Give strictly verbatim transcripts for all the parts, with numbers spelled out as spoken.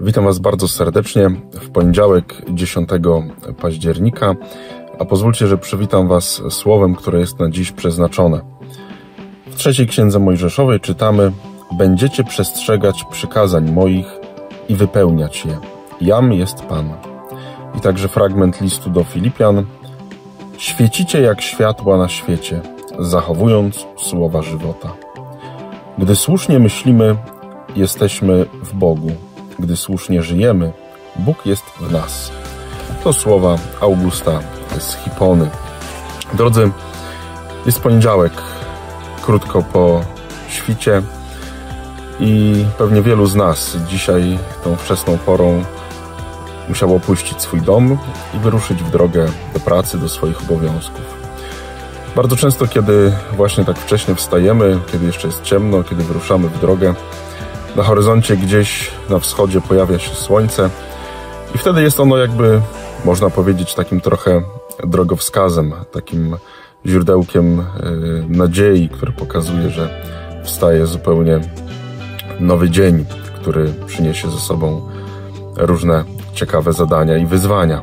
Witam Was bardzo serdecznie w poniedziałek dziesiątego października, a pozwólcie, że przywitam Was słowem, które jest na dziś przeznaczone. W trzeciej księdze Mojżeszowej czytamy: będziecie przestrzegać przykazań moich i wypełniać je. Jam jest Pan. I także fragment listu do Filipian: świecicie jak światła na świecie, zachowując słowa żywota. Gdy słusznie myślimy, jesteśmy w Bogu. Gdy słusznie żyjemy, Bóg jest w nas. To słowa Augusta z Hipony. Drodzy, jest poniedziałek, krótko po świcie i pewnie wielu z nas dzisiaj tą wczesną porą musiało opuścić swój dom i wyruszyć w drogę do pracy, do swoich obowiązków. Bardzo często, kiedy właśnie tak wcześnie wstajemy, kiedy jeszcze jest ciemno, kiedy wyruszamy w drogę, na horyzoncie gdzieś na wschodzie pojawia się słońce i wtedy jest ono jakby, można powiedzieć, takim trochę drogowskazem, takim źródełkiem nadziei, które pokazuje, że wstaje zupełnie nowy dzień, który przyniesie ze sobą różne ciekawe zadania i wyzwania.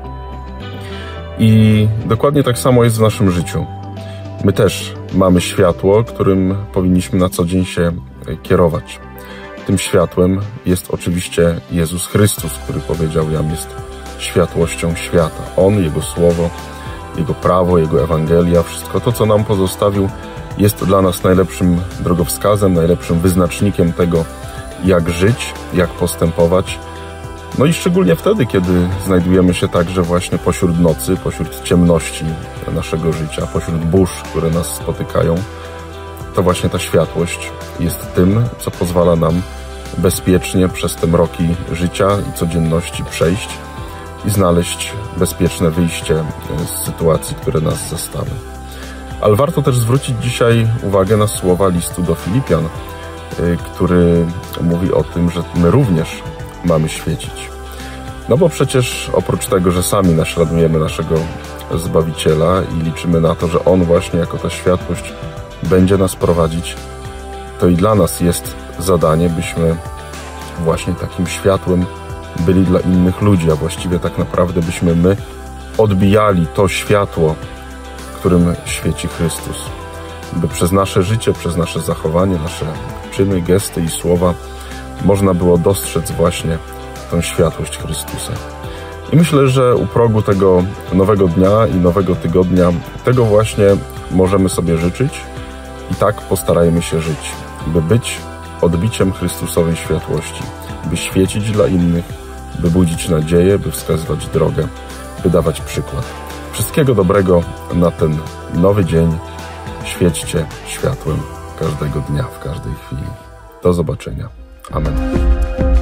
I dokładnie tak samo jest w naszym życiu. My też mamy światło, którym powinniśmy na co dzień się kierować. Tym światłem jest oczywiście Jezus Chrystus, który powiedział: jam jest światłością świata. On, Jego Słowo, Jego prawo, Jego Ewangelia, wszystko to, co nam pozostawił, jest dla nas najlepszym drogowskazem, najlepszym wyznacznikiem tego, jak żyć, jak postępować. No i szczególnie wtedy, kiedy znajdujemy się także właśnie pośród nocy, pośród ciemności naszego życia, pośród burz, które nas spotykają, to właśnie ta światłość jest tym, co pozwala nam bezpiecznie przez te mroki życia i codzienności przejść i znaleźć bezpieczne wyjście z sytuacji, które nas zastały. Ale warto też zwrócić dzisiaj uwagę na słowa listu do Filipian, który mówi o tym, że my również mamy świecić. No bo przecież oprócz tego, że sami naśladujemy naszego Zbawiciela i liczymy na to, że On właśnie jako ta światłość będzie nas prowadzić, to i dla nas jest zadanie, byśmy właśnie takim światłem byli dla innych ludzi, a właściwie tak naprawdę byśmy my odbijali to światło, którym świeci Chrystus. By przez nasze życie, przez nasze zachowanie, nasze czyny, gesty i słowa można było dostrzec właśnie tę światłość Chrystusa. I myślę, że u progu tego nowego dnia i nowego tygodnia tego właśnie możemy sobie życzyć i tak postarajmy się żyć, by być odbiciem Chrystusowej światłości, by świecić dla innych, by budzić nadzieję, by wskazywać drogę, by dawać przykład. Wszystkiego dobrego na ten nowy dzień. Świećcie światłem każdego dnia, w każdej chwili. Do zobaczenia. Amen.